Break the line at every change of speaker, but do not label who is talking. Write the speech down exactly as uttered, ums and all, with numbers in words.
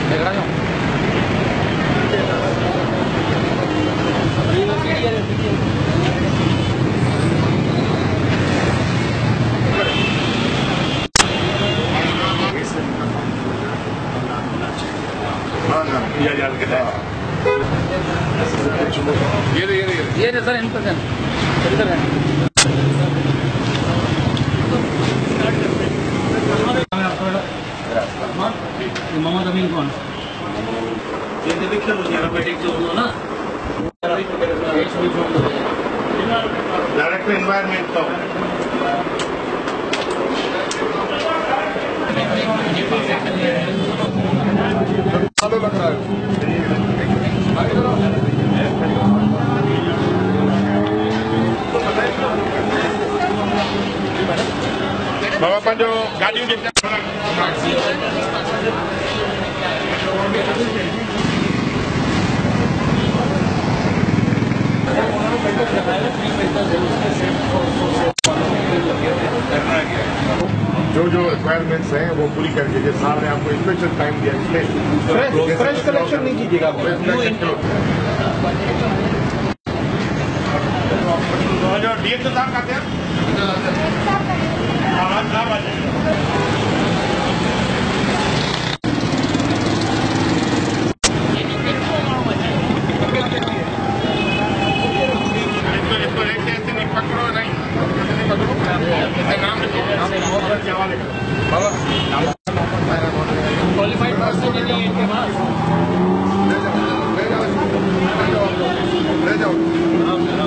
ये ये ये ये सर इन पर इधर है मोहम्मद अमीन कौन
डायरेक्टर एनवायरमेंट तो लग रहा है बाबा पंजो गाड़ी जो जो रिक्वायरमेंट्स हैं वो पूरी करके जैसे साहब ने आपको स्पेशल टाइम दिया इसमें फ्रेश कलेक्शन नहीं कीजिएगा जो डीएम तो साहब करते हैं पकड़ो नहीं पकड़ो नाम क्वालिफाइड पर्सन नहीं है इनके पास ले जाओ ले जाओ ले जाओ